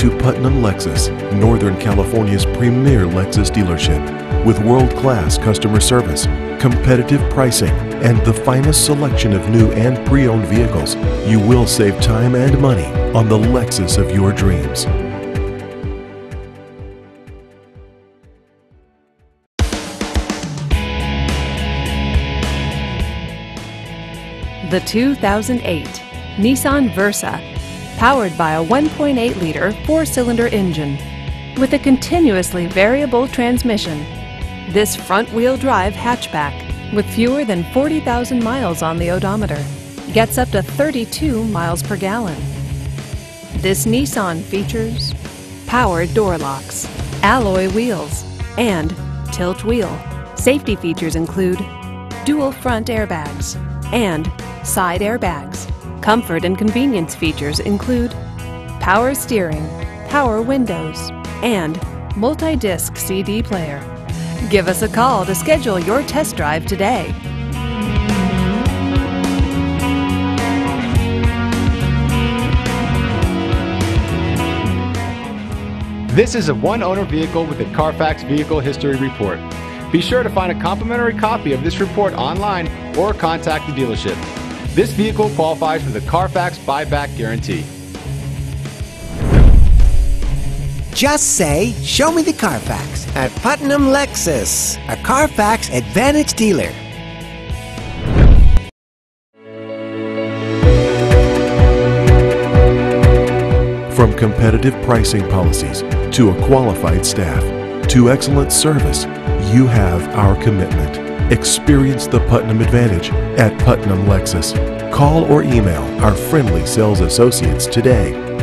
to Putnam Lexus, Northern California's premier Lexus dealership. With world-class customer service, competitive pricing, and the finest selection of new and pre-owned vehicles, you will save time and money on the Lexus of your dreams. The 2008 Nissan Versa, powered by a 1.8-liter four-cylinder engine with a continuously variable transmission. This front-wheel drive hatchback, with fewer than 40,000 miles on the odometer, gets up to 32 miles per gallon. This Nissan features power door locks, alloy wheels, and tilt wheel. Safety features include dual front airbags and side airbags. Comfort and convenience features include power steering, power windows, and multi-disc CD player. Give us a call to schedule your test drive today. This is a one-owner vehicle with a Carfax Vehicle History Report. Be sure to find a complimentary copy of this report online or contact the dealership. This vehicle qualifies for the Carfax Buyback Guarantee. Just say, "Show me the Carfax" at Putnam Lexus, a Carfax Advantage dealer. From competitive pricing policies to a qualified staff to excellent service, you have our commitment. Experience the Putnam Advantage at Putnam Lexus. Call or email our friendly sales associates today.